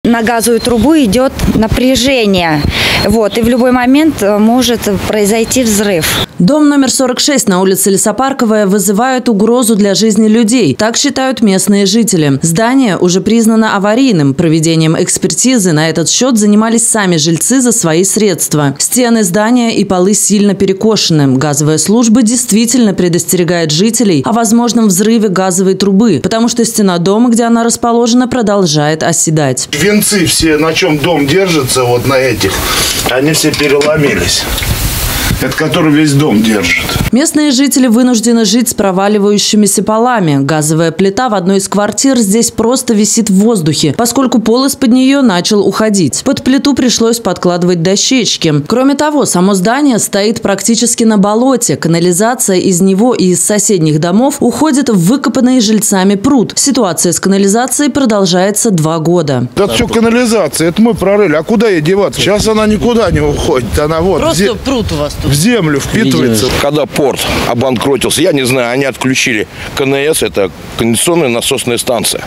на газовую трубу идет напряжение. Вот, и в любой момент может произойти взрыв. Дом номер 46 на улице Лесопарковая вызывает угрозу для жизни людей. Так считают местные жители. Здание уже признано аварийным. Проведением экспертизы на этот счет занимались сами жильцы за свои средства. Стены здания и полы сильно перекошены. Газовая служба действительно предостерегает жителей о возможном взрыве газовой трубы, потому что стена дома, где она расположена, продолжает оседать. Венцы все, на чем дом держится, вот на этих, они все переломились. Это который весь дом держит. Местные жители вынуждены жить с проваливающимися полами. Газовая плита в одной из квартир здесь просто висит в воздухе, поскольку пол из-под нее начал уходить. Под плиту пришлось подкладывать дощечки. Кроме того, само здание стоит практически на болоте. Канализация из него и из соседних домов уходит в выкопанный жильцами пруд. Ситуация с канализацией продолжается 2 года. Это все канализация, это мы прорыли. А куда ей деваться? Сейчас она никуда не уходит. Она вот Просто пруд у вас тут. В землю впитывается. Когда порт обанкротился, я не знаю, они отключили КНС, это кондиционная насосная станция.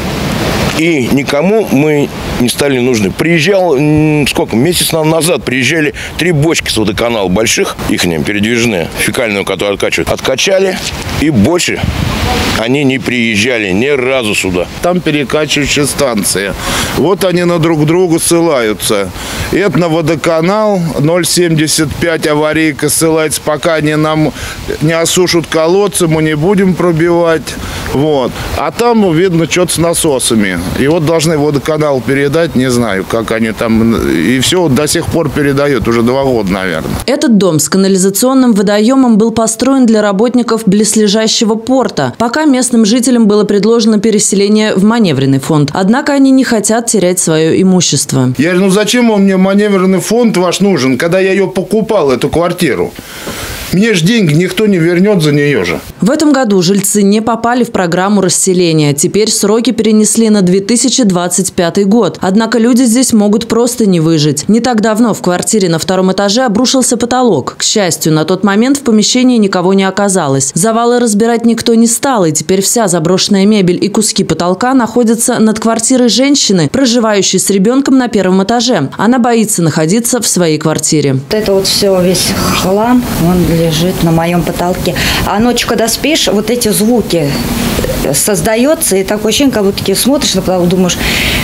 И никому мы не стали нужны. Приезжал, месяц назад приезжали 3 бочки с водоканала больших, их передвижные, фекальную, которую откачивают. Откачали, и больше они не приезжали ни разу сюда. Там перекачивающая станция. Вот они на друг друга ссылаются. Это на водоканал 0,75 аварийка ссылается. Пока они нам не осушат колодцы, мы не будем пробивать. Вот. А там, видно, что-то с насосами. И вот должны водоканал передать, не знаю, как они там. И все до сих пор передают, уже 2 года, наверное. Этот дом с канализационным водоемом был построен для работников близлежащего порта. Пока местным жителям было предложено переселение в маневренный фонд. Однако они не хотят терять свое имущество. Я говорю, ну зачем мне маневренный фонд ваш нужен, когда я ее покупал, эту квартиру? Мне же деньги никто не вернет за нее же. В этом году жильцы не попали в программу расселения. Теперь сроки перенесли на 2025 год. Однако люди здесь могут просто не выжить. Не так давно в квартире на 2-м этаже обрушился потолок. К счастью, на тот момент в помещении никого не оказалось. Завалы разбирать никто не стал, и теперь вся заброшенная мебель и куски потолка находятся над квартирой женщины, проживающей с ребенком на 1-м этаже. Она боится находиться в своей квартире. Вот это вот все, весь хлам, он лежит на моем потолке. А ночью, когда спишь, вот эти звуки создается, и такое ощущение, как будто смотришь на потолок, думаешь,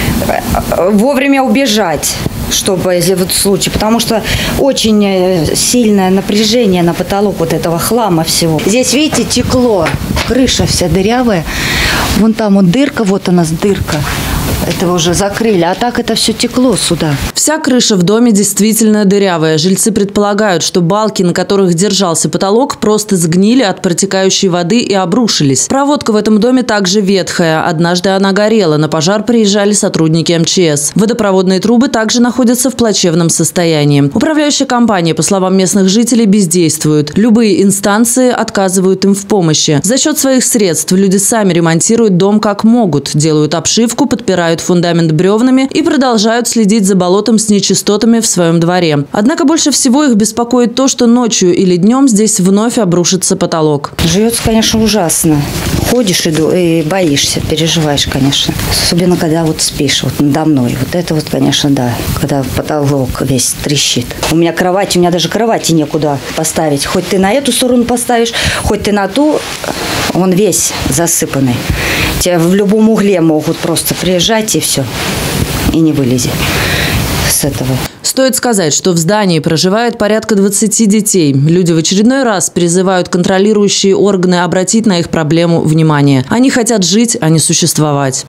вовремя убежать, чтобы, если в этом случае, потому что очень сильное напряжение на потолок вот этого хлама всего. Здесь, видите, текло, крыша вся дырявая, вон там вот дырка, вот у нас дырка. Этого уже закрыли, а так это все текло сюда. Вся крыша в доме действительно дырявая. Жильцы предполагают, что балки, на которых держался потолок, просто сгнили от протекающей воды и обрушились. Проводка в этом доме также ветхая. Однажды она горела. На пожар приезжали сотрудники МЧС. Водопроводные трубы также находятся в плачевном состоянии. Управляющая компания, по словам местных жителей, бездействует. Любые инстанции отказывают им в помощи. За счет своих средств люди сами ремонтируют дом как могут. Делают обшивку, подпирают фундамент бревнами и продолжают следить за болотом с нечистотами в своем дворе. Однако больше всего их беспокоит то, что ночью или днем здесь вновь обрушится потолок. Живется, конечно, ужасно. Ходишь и боишься, переживаешь, конечно. Особенно, когда вот спишь вот надо мной. Вот это вот, конечно, да, когда потолок весь трещит. У меня даже кровати некуда поставить. Хоть ты на эту сторону поставишь, хоть ты на ту, он весь засыпанный. Тебя в любом угле могут просто приезжать и все, и не вылезет с этого. Стоит сказать, что в здании проживает порядка 20 детей. Люди в очередной раз призывают контролирующие органы обратить на их проблему внимание. Они хотят жить, а не существовать.